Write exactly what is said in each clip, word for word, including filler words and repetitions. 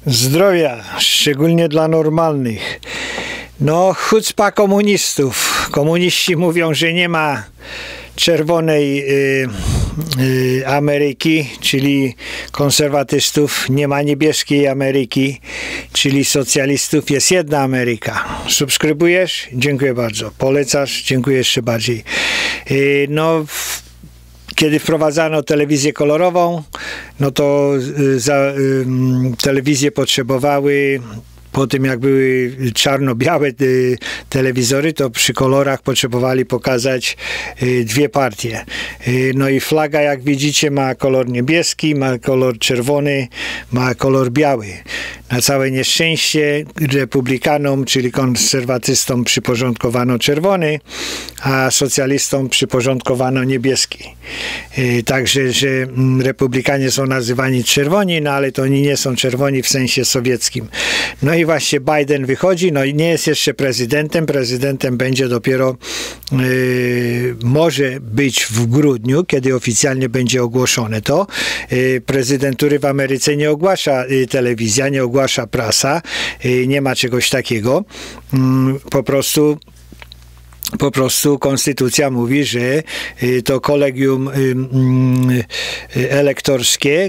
Zdrowia, szczególnie dla normalnych. No, chucpa komunistów. Komuniści mówią, że nie ma czerwonej y, y, Ameryki, czyli konserwatystów, nie ma niebieskiej Ameryki, czyli socjalistów, jest jedna Ameryka. Subskrybujesz? Dziękuję bardzo. Polecasz? Dziękuję jeszcze bardziej. Y, no, w, kiedy wprowadzano telewizję kolorową, no to y, za, y, telewizje potrzebowały, po tym jak były czarno-białe y, telewizory, to przy kolorach potrzebowali pokazać y, dwie partie. Y, no i flaga, jak widzicie, ma kolor niebieski, ma kolor czerwony, ma kolor biały. Na całe nieszczęście republikanom, czyli konserwatystom, przyporządkowano czerwony, a socjalistom przyporządkowano niebieski. Y, także, że republikanie są nazywani czerwoni, no ale to oni nie są czerwoni w sensie sowieckim. No i właśnie Biden wychodzi, no i nie jest jeszcze prezydentem, prezydentem będzie dopiero, yy, może być w grudniu, kiedy oficjalnie będzie ogłoszone to. Yy, prezydentury w Ameryce nie ogłasza yy, telewizja, nie ogłasza prasa, yy, nie ma czegoś takiego. Yy, po prostu Po prostu konstytucja mówi, że to kolegium elektorskie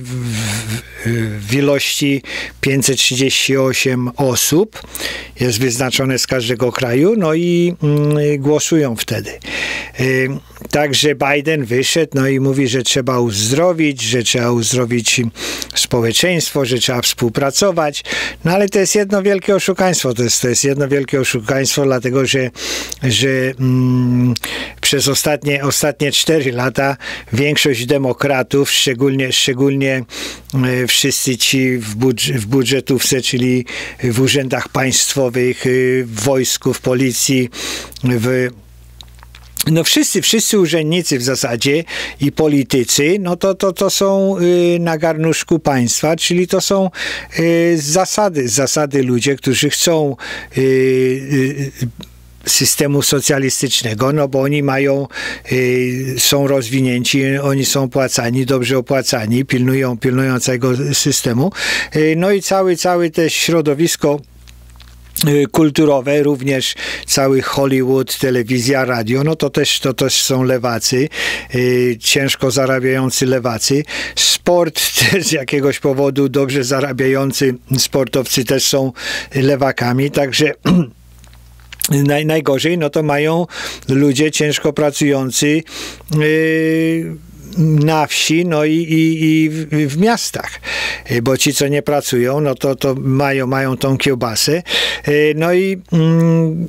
w ilości pięćset trzydzieści osiem osób jest wyznaczone z każdego kraju, no i głosują wtedy. Także Biden wyszedł, no i mówi, że trzeba uzdrowić, że trzeba uzdrowić społeczeństwo, że trzeba współpracować, no ale to jest jedno wielkie oszukaństwo, to jest, to jest jedno wielkie oszukaństwo, dlatego, że że mm, przez ostatnie, ostatnie cztery lata większość demokratów, szczególnie, szczególnie e, wszyscy ci w, budż w budżetówce, czyli w urzędach państwowych, w wojsku, w policji, w No wszyscy, wszyscy urzędnicy w zasadzie i politycy, no to, to, to są y, na garnuszku państwa, czyli to są y, zasady, zasady ludzie, którzy chcą y, y, systemu socjalistycznego, no bo oni mają, y, są rozwinięci, oni są opłacani, dobrze opłacani, pilnują, pilnują całego systemu. Y, no i cały, całe te środowisko kulturowe, również cały Hollywood, telewizja, radio, no to też, to też są lewacy, yy, ciężko zarabiający lewacy. Sport też z jakiegoś powodu dobrze zarabiający sportowcy też są lewakami, także naj, najgorzej, no to mają ludzie ciężko pracujący yy, na wsi, no i, i, i w, w miastach, bo ci, co nie pracują, no to, to mają, mają tą kiełbasę. No i mm,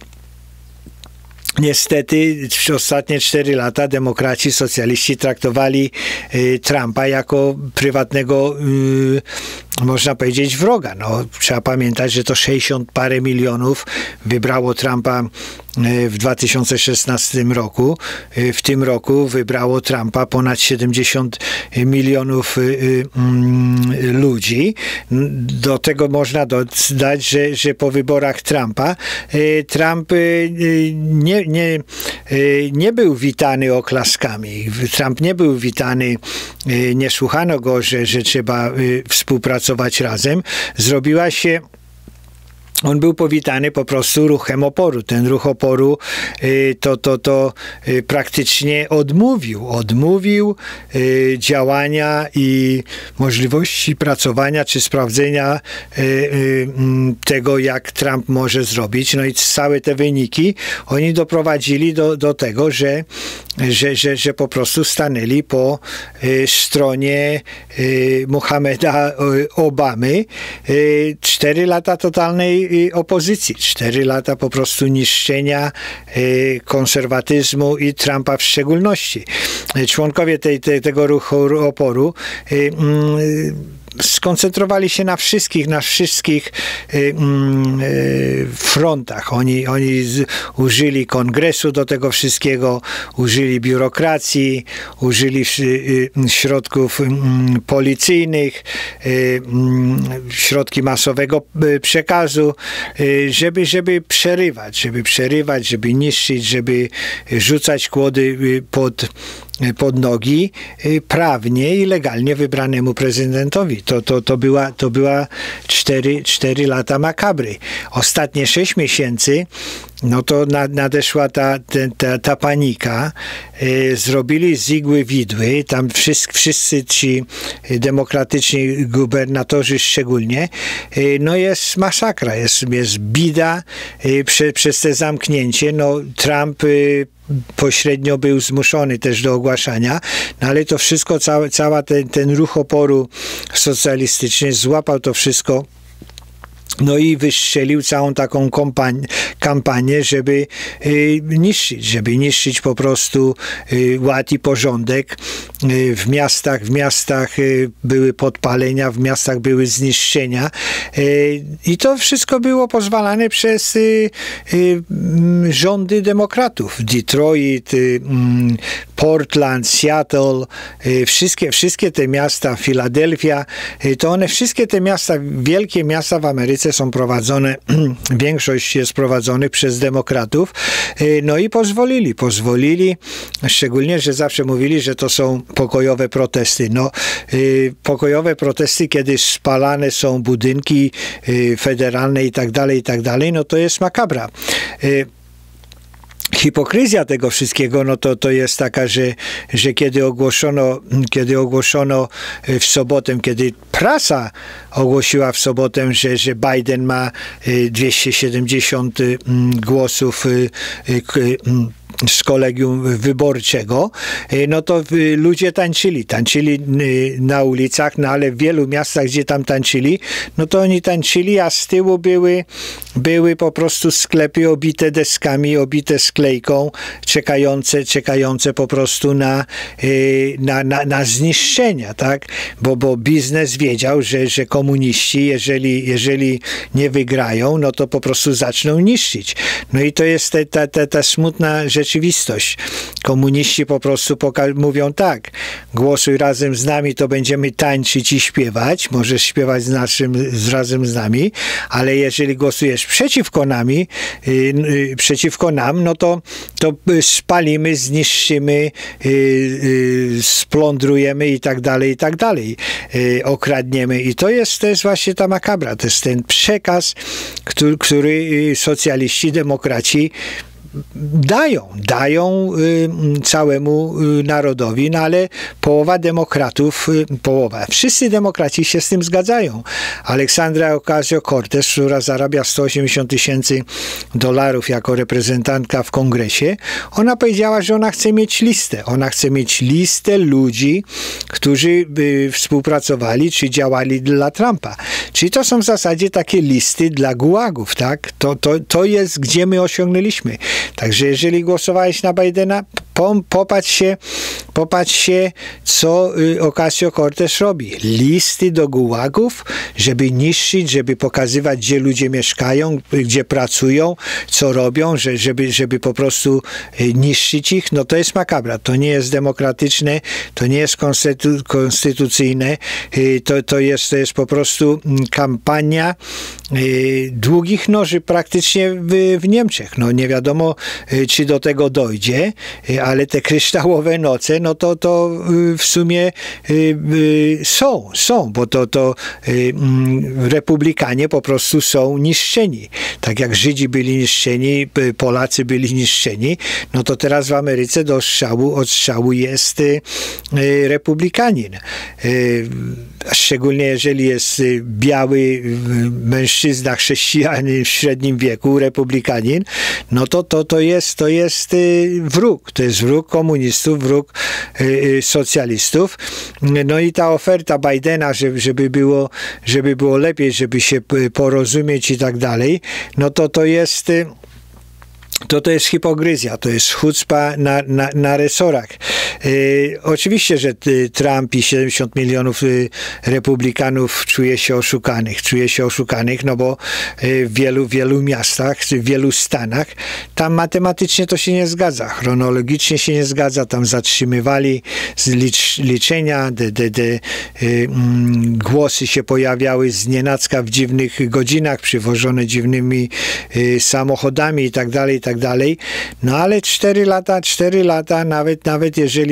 niestety w ostatnie cztery lata demokraci, socjaliści traktowali y, Trumpa jako prywatnego, y, można powiedzieć, wroga. No, trzeba pamiętać, że to sześćdziesiąt parę milionów wybrało Trumpa w dwa tysiące szesnastym roku. W tym roku wybrało Trumpa ponad siedemdziesiąt milionów ludzi. Do tego można dodać, że, że po wyborach Trumpa Trump nie, nie, nie był witany oklaskami. Trump nie był witany, nie słuchano go, że, że trzeba współpracować razem. Zrobiła się On był powitany po prostu ruchem oporu. Ten ruch oporu y, to, to, to y, praktycznie odmówił. Odmówił y, działania i możliwości pracowania czy sprawdzenia y, y, tego, jak Trump może zrobić. No i całe te wyniki oni doprowadzili do, do tego, że, że, że, że po prostu stanęli po y, stronie y, Mohameda Obamy. Y, cztery lata totalnej opozycji. Cztery lata po prostu niszczenia y, konserwatyzmu i Trumpa w szczególności. Członkowie tej, tej, tego ruchu oporu y, y, skoncentrowali się na wszystkich, na wszystkich y, y, frontach. Oni, oni z, użyli kongresu do tego wszystkiego, użyli biurokracji, użyli y, y, środków y, policyjnych, y, y, środki masowego y, przekazu, y, żeby, żeby przerywać, żeby przerywać, żeby niszczyć, żeby rzucać kłody y, pod pod nogi prawnie i legalnie wybranemu prezydentowi. To, to, to była, to była cztery, cztery lata makabry. Ostatnie sześć miesięcy no to nadeszła ta, ta, ta panika. Zrobili z igły widły, tam wszyscy, wszyscy ci demokratyczni gubernatorzy szczególnie. No jest masakra, jest, jest bida prze, przez te zamknięcie. No Trump pośrednio był zmuszony też do ogłaszania, no ale to wszystko, cały, cała ten, ten ruch oporu socjalistyczny złapał to wszystko. No i wystrzelił całą taką kampanię, kampanię żeby y, niszczyć, żeby niszczyć po prostu y, ład i porządek. Y, w miastach, w miastach y, były podpalenia, w miastach były zniszczenia. Y, I to wszystko było pozwalane przez y, y, rządy demokratów. Detroit, y, Portland, Seattle, y, wszystkie, wszystkie te miasta, Filadelfia, y, to one, wszystkie te miasta, wielkie miasta w Ameryce są prowadzone, większość jest prowadzonych przez demokratów, no i pozwolili, pozwolili, szczególnie, że zawsze mówili, że to są pokojowe protesty. No, pokojowe protesty, kiedy spalane są budynki federalne i tak dalej, i tak dalej, no to jest makabra. Hipokryzja tego wszystkiego, no to, to jest taka, że, że kiedy ogłoszono, kiedy ogłoszono w sobotę, kiedy prasa ogłosiła w sobotę, że, że Biden ma dwieście siedemdziesiąt głosów z kolegium wyborczego, no to ludzie tańczyli. Tańczyli na ulicach, no ale w wielu miastach, gdzie tam tańczyli, no to oni tańczyli, a z tyłu były, były po prostu sklepy obite deskami, obite sklejką, czekające, czekające po prostu na, na, na, na zniszczenia, tak? Bo, bo biznes wiedział, że, że komuniści, jeżeli, jeżeli nie wygrają, no to po prostu zaczną niszczyć. No i to jest ta, ta, ta, ta smutna rzeczywistość. Komuniści po prostu mówią tak, głosuj razem z nami, to będziemy tańczyć i śpiewać, możesz śpiewać z naszym, z razem z nami, ale jeżeli głosujesz przeciwko nami, yy, yy, przeciwko nam, no to, to spalimy, zniszczymy, yy, yy, splądrujemy i tak dalej, i tak dalej, yy, okradniemy. I to jest, to jest właśnie ta makabra, to jest ten przekaz, który, który socjaliści, demokraci dają, dają y, całemu y, narodowi, no ale połowa demokratów, y, połowa, wszyscy demokraci się z tym zgadzają. Alexandria Ocasio-Cortez, która zarabia sto osiemdziesiąt tysięcy dolarów jako reprezentantka w kongresie, ona powiedziała, że ona chce mieć listę. Ona chce mieć listę ludzi, którzy y, współpracowali, czy działali dla Trumpa. Czyli to są w zasadzie takie listy dla gułagów, tak? To, to, to jest, gdzie my osiągnęliśmy. Także jeżeli głosowałeś na Bidena, popatrz się, popatrz się, co Ocasio-Cortez robi. Listy do gułagów, żeby niszczyć, żeby pokazywać, gdzie ludzie mieszkają, gdzie pracują, co robią, że, żeby, żeby po prostu niszczyć ich. No to jest makabra. To nie jest demokratyczne, to nie jest konstytu- konstytucyjne, to, to, jest, to jest po prostu kampania długich noży praktycznie w, w Niemczech. No nie wiadomo, czy do tego dojdzie, ale te kryształowe noce, no to, to w sumie są, są, bo to, to republikanie po prostu są niszczeni. Tak jak Żydzi byli niszczeni, Polacy byli niszczeni, no to teraz w Ameryce do strzału, od strzału jest republikanin. Szczególnie jeżeli jest biały mężczyzna, chrześcijanin w średnim wieku, republikanin, no to, to, to, jest, to jest wróg. To jest wróg komunistów, wróg socjalistów. No i ta oferta Bidena, żeby, żeby, było, żeby było lepiej, żeby się porozumieć i tak dalej, no to to jest... To to jest hipokryzja, to jest chucpa na, na, na resorach. Yy, oczywiście, że Trump i siedemdziesiąt milionów y, republikanów czuje się oszukanych, czuje się oszukanych, no bo y, w wielu, wielu miastach, w wielu stanach, tam matematycznie to się nie zgadza, chronologicznie się nie zgadza, tam zatrzymywali licz, liczenia, de, de, de, y, mm, głosy się pojawiały znienacka w dziwnych godzinach, przywożone dziwnymi y, samochodami i tak dalej, i tak dalej. No ale cztery lata, cztery lata, nawet, nawet jeżeli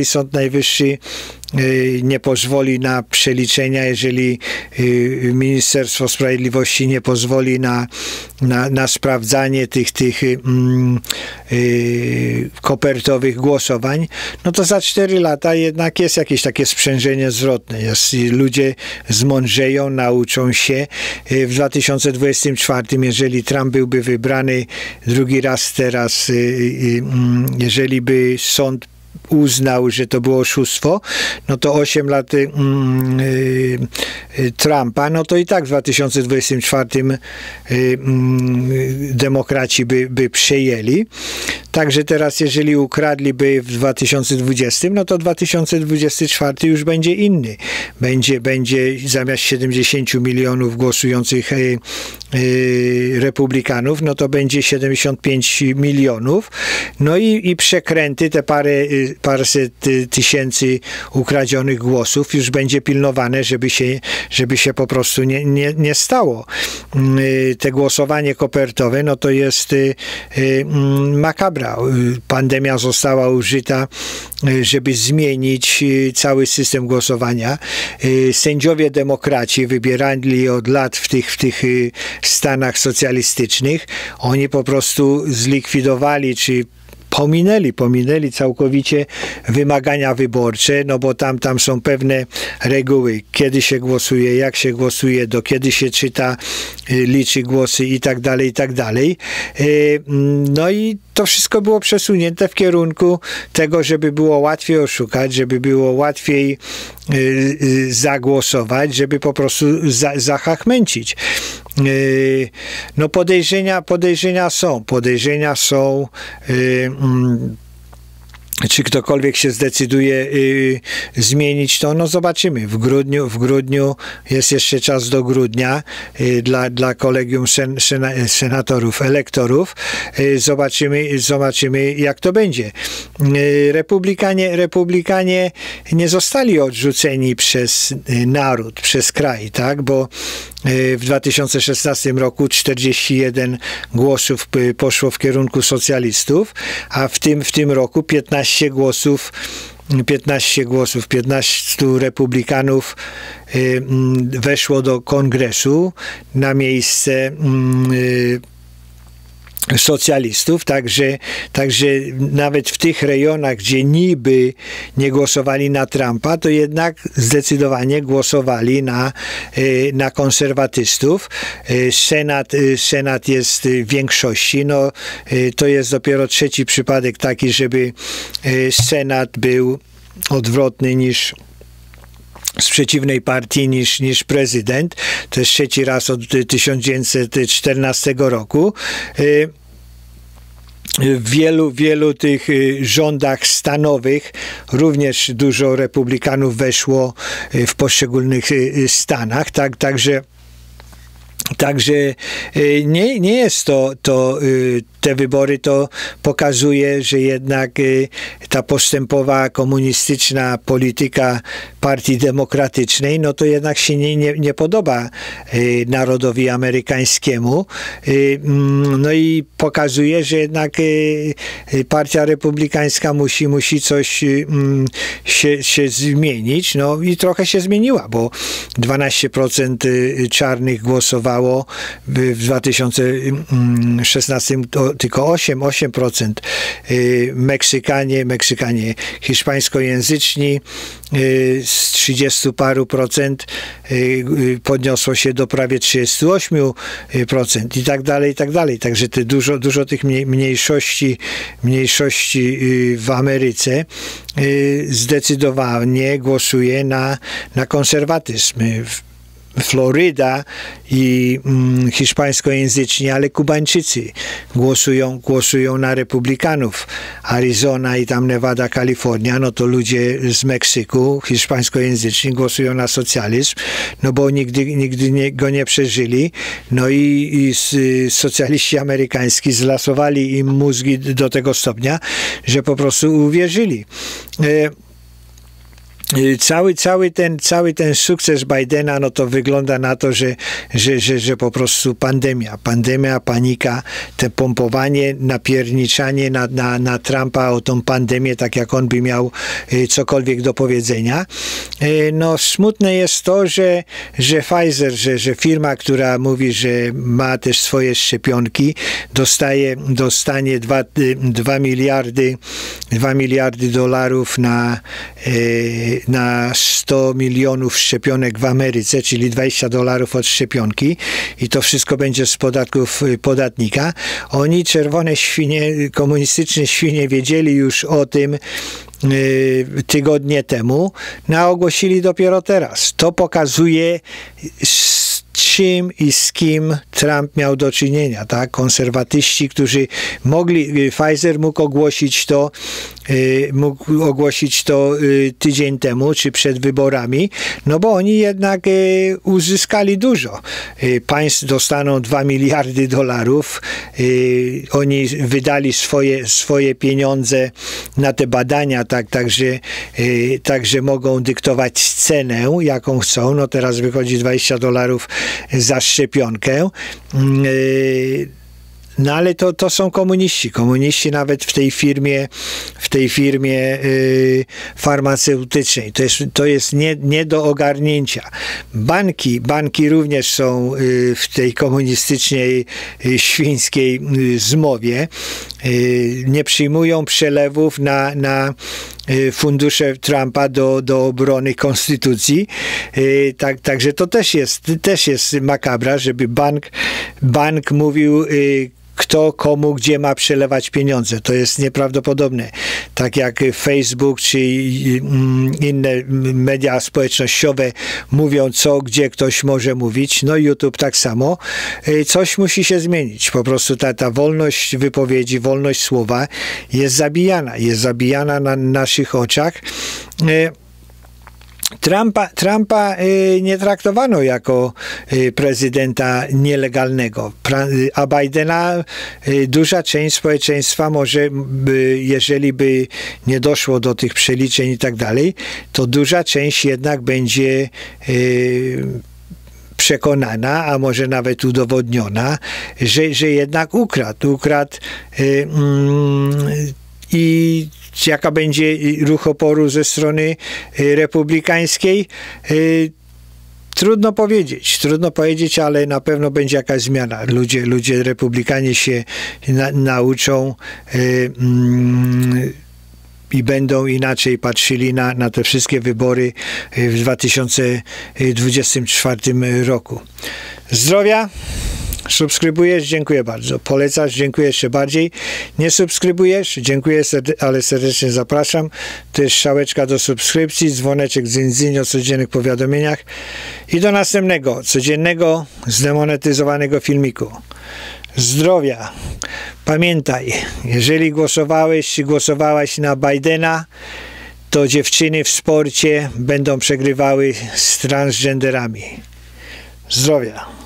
jeżeli Sąd Najwyższy nie pozwoli na przeliczenia, jeżeli Ministerstwo Sprawiedliwości nie pozwoli na, na, na sprawdzanie tych, tych um, y, kopertowych głosowań, no to za cztery lata jednak jest jakieś takie sprzężenie zwrotne. Jest, ludzie zmądrzeją, nauczą się. W dwa tysiące dwudziestym czwartym, jeżeli Trump byłby wybrany drugi raz teraz, y, y, jeżeli by sąd uznał, że to było oszustwo, no to osiem lat y, y, Trumpa, no to i tak w dwa tysiące dwudziestym czwartym y, y, demokraci by, by przejęli. Także teraz, jeżeli ukradliby w dwa tysiące dwudziestym, no to dwa tysiące dwudziesty czwarty już będzie inny. Będzie, będzie zamiast siedemdziesięciu milionów głosujących y, y, republikanów, no to będzie siedemdziesiąt pięć milionów. No i, i przekręty, te parę y, paręset tysięcy ukradzionych głosów już będzie pilnowane, żeby się, żeby się po prostu nie, nie, nie stało. Te głosowanie kopertowe, no to jest makabra. Pandemia została użyta, żeby zmienić cały system głosowania. Sędziowie demokraci wybierali od lat w tych, w tych stanach socjalistycznych. Oni po prostu zlikwidowali, czy Pominęli, pominęli całkowicie wymagania wyborcze, no bo tam, tam są pewne reguły, kiedy się głosuje, jak się głosuje, do kiedy się czyta, liczy głosy i tak dalej, i tak dalej. No i to wszystko było przesunięte w kierunku tego, żeby było łatwiej oszukać, żeby było łatwiej zagłosować, żeby po prostu za, zachachmęcić. No podejrzenia, podejrzenia są, podejrzenia są, czy ktokolwiek się zdecyduje y, zmienić to, no zobaczymy. W grudniu, w grudniu jest jeszcze czas do grudnia y, dla, dla kolegium sen, sena, senatorów, elektorów. Y, zobaczymy, zobaczymy, jak to będzie. Y, republikanie, republikanie nie zostali odrzuceni przez y, naród, przez kraj, tak? Bo w dwa tysiące szesnastym roku czterdzieści jeden głosów poszło w kierunku socjalistów, a w tym, w tym roku piętnaście głosów, piętnaście głosów, piętnastu republikanów weszło do kongresu na miejsce socjalistów, także, także nawet w tych rejonach, gdzie niby nie głosowali na Trumpa, to jednak zdecydowanie głosowali na, na konserwatystów. Senat, Senat jest w większości. No, to jest dopiero trzeci przypadek taki, żeby Senat był odwrotny niż z przeciwnej partii niż, niż prezydent. To jest trzeci raz od tysiąc dziewięćset czternastego roku. W wielu, wielu tych rządach stanowych również dużo republikanów weszło w poszczególnych stanach, tak, także Także nie, nie jest to, to, te wybory to pokazuje, że jednak ta postępowa komunistyczna polityka Partii Demokratycznej, no to jednak się nie, nie, nie podoba narodowi amerykańskiemu. No i pokazuje, że jednak Partia Republikańska musi, musi coś się, się zmienić. No i trochę się zmieniła, bo dwanaście procent czarnych głosowało w dwa tysiące szesnastym to tylko osiem procent. Meksykanie, Meksykanie hiszpańskojęzyczni z trzydziestu paru procent podniosło się do prawie trzydziestu ośmiu procent i tak dalej, i tak dalej. Także te dużo, dużo tych mniejszości, mniejszości w Ameryce zdecydowanie głosuje na, na konserwatyzm. Floryda i mm, hiszpańskojęzyczni, ale Kubańczycy głosują, głosują na republikanów. Arizona i tam Nevada, Kalifornia, no to ludzie z Meksyku, hiszpańskojęzyczni, głosują na socjalizm, no bo nigdy, nigdy nie, go nie przeżyli. No i, i socjaliści amerykańscy zlasowali im mózgi do tego stopnia, że po prostu uwierzyli. E, Cały, cały, ten, cały ten sukces Bidena, no to wygląda na to, że, że, że, że po prostu pandemia, pandemia, panika, te pompowanie, napierniczanie na, na, na Trumpa o tą pandemię, tak jak on by miał cokolwiek do powiedzenia. No smutne jest to, że, że Pfizer, że, że firma, która mówi, że ma też swoje szczepionki, dostaje, dostanie dwa miliardy dolarów na na sto milionów szczepionek w Ameryce, czyli dwadzieścia dolarów od szczepionki i to wszystko będzie z podatków podatnika. Oni, czerwone świnie, komunistyczne świnie, wiedzieli już o tym y, tygodnie temu, no ogłosili dopiero teraz. To pokazuje, z czym i z kim Trump miał do czynienia, tak? Konserwatyści, którzy mogli, Pfizer mógł ogłosić to, y, mógł ogłosić to y, tydzień temu, czy przed wyborami, no bo oni jednak y, uzyskali dużo. Y, państw dostaną dwa miliardy dolarów, y, oni wydali swoje, swoje pieniądze na te badania, tak, także, y, także mogą dyktować cenę, jaką chcą. No teraz wychodzi dwadzieścia dolarów za szczepionkę. No ale to, to są komuniści. Komuniści nawet w tej firmie, w tej firmie y, farmaceutycznej. To jest, to jest nie, nie do ogarnięcia. Banki, banki również są y, w tej komunistycznej, y, świńskiej y, zmowie. Y, nie przyjmują przelewów na, na y, fundusze Trumpa do, do obrony konstytucji. Y, tak, także to też jest, też jest makabra, żeby bank, bank mówił, y, kto komu gdzie ma przelewać pieniądze. To jest nieprawdopodobne. Tak jak Facebook czy inne media społecznościowe mówią, co gdzie ktoś może mówić. No YouTube tak samo. Coś musi się zmienić. Po prostu ta, ta wolność wypowiedzi, wolność słowa jest zabijana. Jest zabijana na naszych oczach. Trumpa, Trumpa y, nie traktowano jako y, prezydenta nielegalnego, pra, y, a Bidena y, duża część społeczeństwa może, by, jeżeli by nie doszło do tych przeliczeń i tak dalej, to duża część jednak będzie y, przekonana, a może nawet udowodniona, że, że jednak ukradł, ukradł y, mm, i jaka będzie ruch oporu ze strony republikańskiej, trudno powiedzieć, trudno powiedzieć, ale na pewno będzie jakaś zmiana. Ludzie, ludzie republikanie się na, nauczą mm, i będą inaczej patrzyli na, na te wszystkie wybory w dwa tysiące dwudziestym czwartym roku. Zdrowia! Subskrybujesz? Dziękuję bardzo. Polecasz? Dziękuję jeszcze bardziej. Nie subskrybujesz? Dziękuję, ale serdecznie zapraszam. To jest strzałeczka do subskrypcji, dzwoneczek dzyń o codziennych powiadomieniach i do następnego, codziennego, zdemonetyzowanego filmiku. Zdrowia. Pamiętaj, jeżeli głosowałeś czy głosowałaś na Bidena, to dziewczyny w sporcie będą przegrywały z transgenderami. Zdrowia.